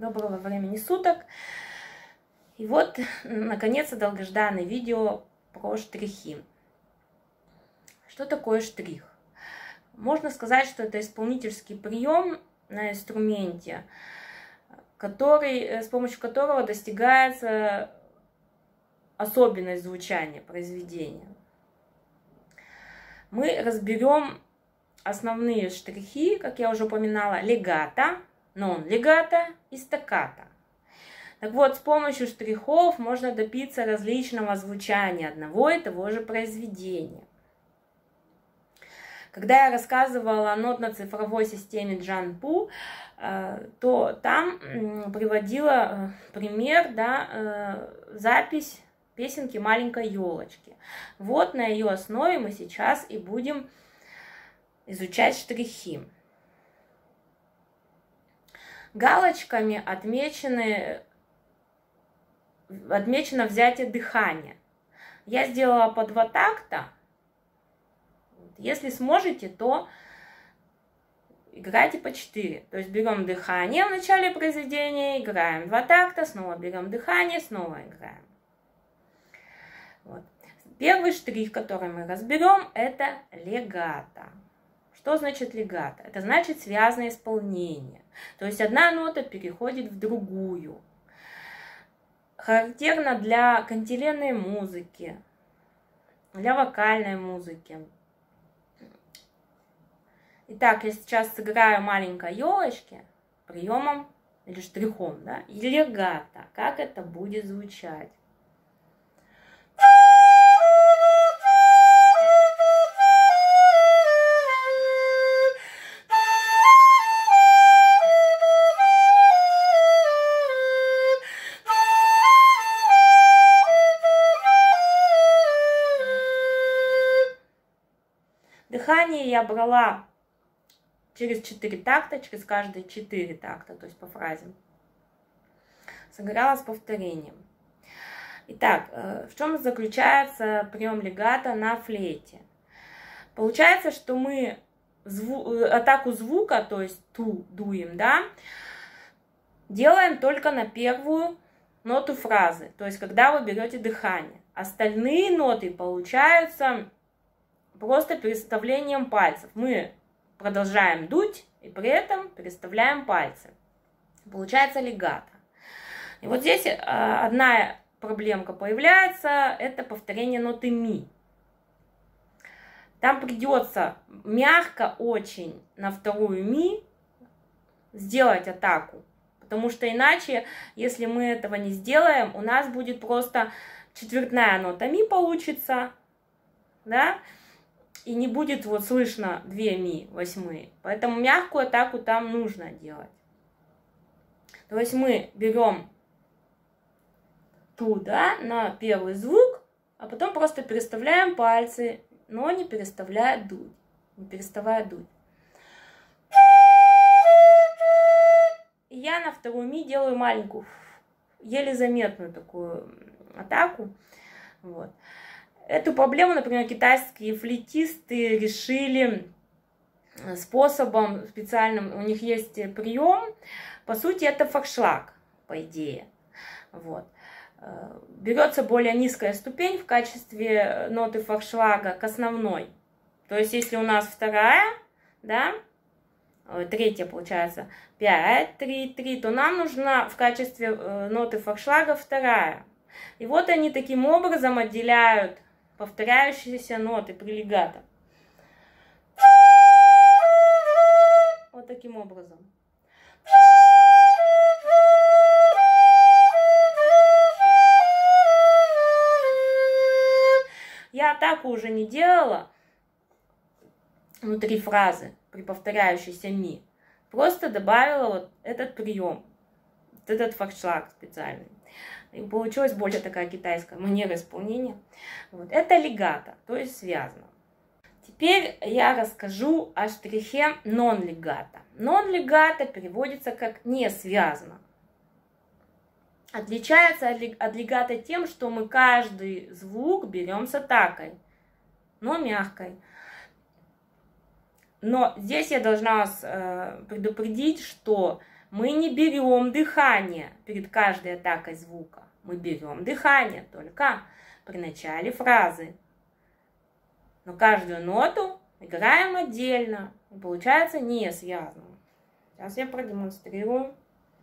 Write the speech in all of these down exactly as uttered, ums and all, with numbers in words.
Доброго времени суток. И вот, наконец-то, долгожданное видео про штрихи. Что такое штрих? Можно сказать, что это исполнительский прием на инструменте, который, с помощью которого достигается особенность звучания произведения. Мы разберем основные штрихи, как я уже упоминала, легато, нон-легато и стаккато. Так вот, с помощью штрихов можно добиться различного звучания одного и того же произведения. Когда я рассказывала о нотно-цифровой системе Джанпу, то там приводила пример, да, запись песенки «Маленькой елочки». Вот на ее основе мы сейчас и будем изучать штрихи. Галочками отмечены, отмечено взятие дыхания. Я сделала по два такта. Если сможете, то играйте по четыре. То есть берем дыхание в начале произведения, играем два такта, снова берем дыхание, снова играем. Вот. Первый штрих, который мы разберем, это легато. Что значит легато? Это значит связанное исполнение. То есть одна нота переходит в другую. Характерно для кантиленной музыки, для вокальной музыки. Итак, я сейчас сыграю «Маленькой елочки» приемом или штрихом, да, и легато. Как это будет звучать? Дыхание я брала через четыре такта, через каждые четыре такта, то есть по фразе. Сыграла с повторением. Итак, в чем заключается прием легато на флейте? Получается, что мы зву- атаку звука, то есть ту дуем, да, делаем только на первую ноту фразы, то есть когда вы берете дыхание. Остальные ноты получаются просто переставлением пальцев. Мы продолжаем дуть и при этом переставляем пальцы. Получается легато. И вот здесь одна проблемка появляется, это повторение ноты ми. Там придется мягко очень на вторую ми сделать атаку. Потому что иначе, если мы этого не сделаем, у нас будет просто четвертная нота ми получится, да? И не будет вот слышно две ми восьмые. Поэтому мягкую атаку там нужно делать. То есть мы берем ту, да, на первый звук, а потом просто переставляем пальцы, но не переставляя дуть. Не переставая дуть. И я на вторую ми делаю маленькую, еле заметную такую атаку. Вот. Эту проблему, например, китайские флейтисты решили способом специальным. У них есть прием. По сути, это фокшлаг, по идее. Вот. Берется более низкая ступень в качестве ноты фокшлага к основной. То есть, если у нас вторая, да, третья получается, пять, три, три, то нам нужна в качестве ноты фокшлага вторая. И вот они таким образом отделяют повторяющиеся ноты при легато. Вот таким образом. Я атаку уже не делала внутри фразы при повторяющейся ми. Просто добавила вот этот прием, вот этот фокшлаг специальный. И получилась более такая китайская манера исполнения. Вот. Это легато, то есть связано. Теперь я расскажу о штрихе нон-легато. Нон-легато переводится как не связано. Отличается от легато тем, что мы каждый звук берем с атакой, но мягкой. Но здесь я должна вас предупредить, что Мы не берем дыхание перед каждой атакой звука. Мы берем дыхание только при начале фразы. Но каждую ноту играем отдельно. И получается не связано. Сейчас я продемонстрирую.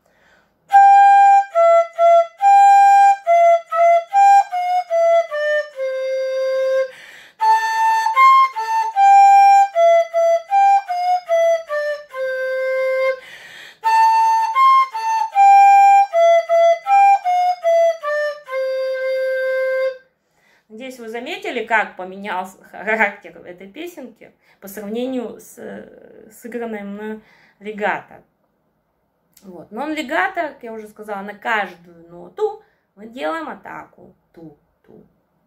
Надеюсь, вы заметили, как поменялся характер этой песенки по сравнению с сыгранной мной легато. Вот. Non-легато, как я уже сказала, на каждую ноту мы делаем атаку. Ту-ту.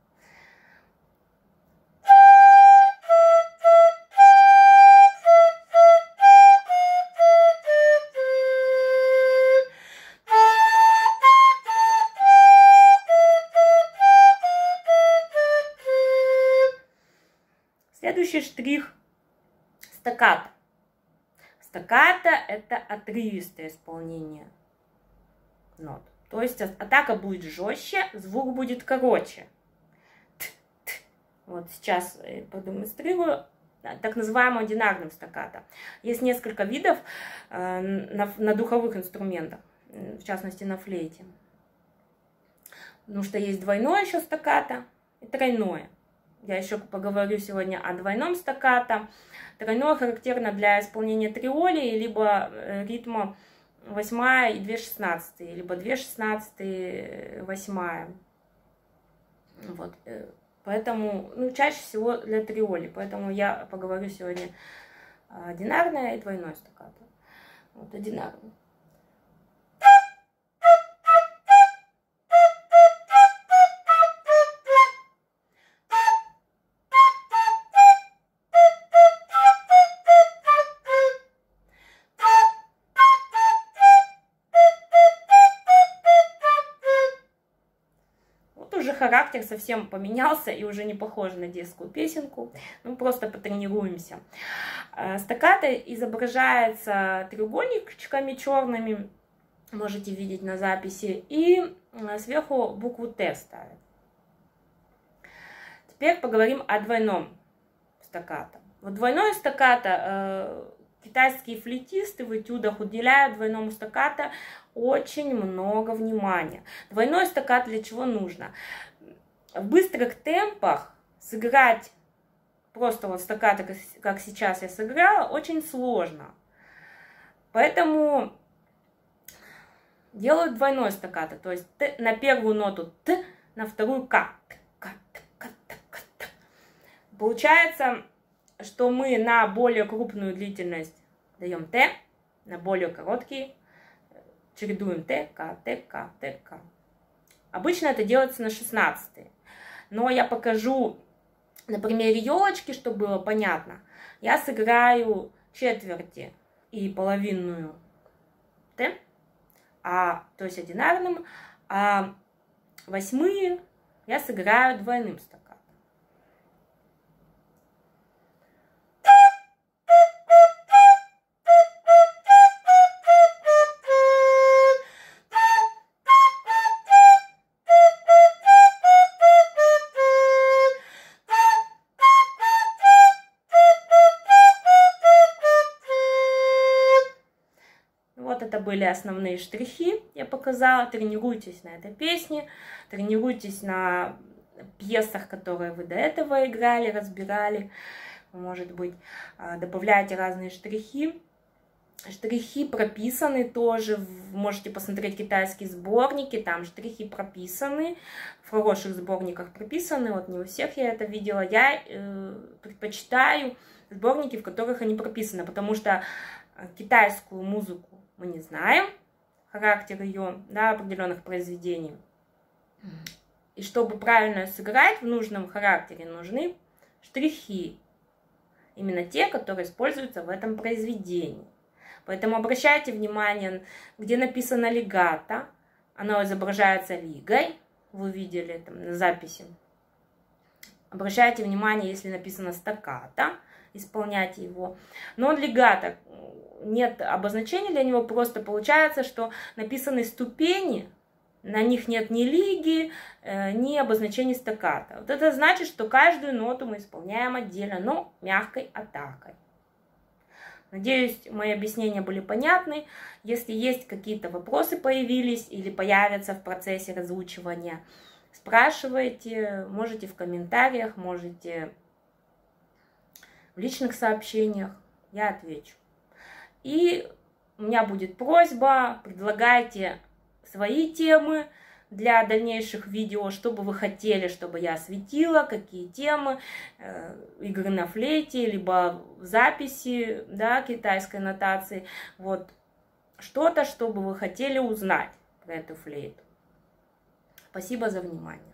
Следующий штрих – стаккато. Стаккато – это отрывистое исполнение нот. То есть атака будет жестче, звук будет короче. Вот сейчас я продемонстрирую так называемым одинарным стаккато. Есть несколько видов э, на, на духовых инструментах, в частности на флейте. Потому что есть двойное еще стаккато и тройное. Я еще поговорю сегодня о двойном стаккато. Тройное характерно для исполнения триоли, либо ритма восьмая и две шестнадцатые, либо две шестнадцатые, восьмая. Вот. Поэтому, ну, чаще всего для триоли. Поэтому я поговорю сегодня одинарное и двойное стаккато. Вот одинарное. Характер совсем поменялся и уже не похож на детскую песенку. Ну, просто потренируемся. Стаккато изображается треугольничками черными, можете видеть на записи, и сверху букву Т ставят. Теперь поговорим о двойном стаккато. Вот двойное стаккато, китайские флейтисты в этюдах уделяют двойному стаккато очень много внимания. Двойной стаккато для чего нужно? В быстрых темпах сыграть просто вот стаккато, как сейчас я сыграла, очень сложно. Поэтому делают двойной стаккато, то есть т, на первую ноту Т, на вторую К. Получается, что мы на более крупную длительность даем Т, на более короткие чередуем Т, К, Т, К, Т, К. Обычно это делается на шестнадцатые. Но я покажу на примере елочки, чтобы было понятно. Я сыграю четверти и половинную Т, а, то есть одинарным, а восьмые я сыграю двойным стаккато. Это были основные штрихи, я показала. Тренируйтесь на этой песне, тренируйтесь на пьесах, которые вы до этого играли, разбирали. Может быть, добавляйте разные штрихи. Штрихи прописаны тоже. Можете посмотреть китайские сборники, там штрихи прописаны. В хороших сборниках прописаны. Вот не у всех я это видела. Я э, предпочитаю сборники, в которых они прописаны, потому что китайскую музыку мы не знаем, характер ее, да, определенных произведений. И чтобы правильно сыграть в нужном характере, нужны штрихи. Именно те, которые используются в этом произведении. Поэтому обращайте внимание, где написано легато. Оно изображается лигой. Вы видели там на записи. Обращайте внимание, если написано стаккато. исполнять его. Но легато нет обозначения для него, просто получается, что написаны ступени, на них нет ни лиги, ни обозначений стаккато. Вот это значит, что каждую ноту мы исполняем отдельно, но мягкой атакой. Надеюсь, мои объяснения были понятны. Если есть какие-то вопросы появились или появятся в процессе разучивания, спрашивайте, можете в комментариях, можете в личных сообщениях, я отвечу. И у меня будет просьба, предлагайте свои темы для дальнейших видео, что бы вы хотели, чтобы я осветила, какие темы, э, игры на флейте, либо записи, да, китайской нотации, вот, что-то, что бы вы хотели узнать про эту флейту. Спасибо за внимание.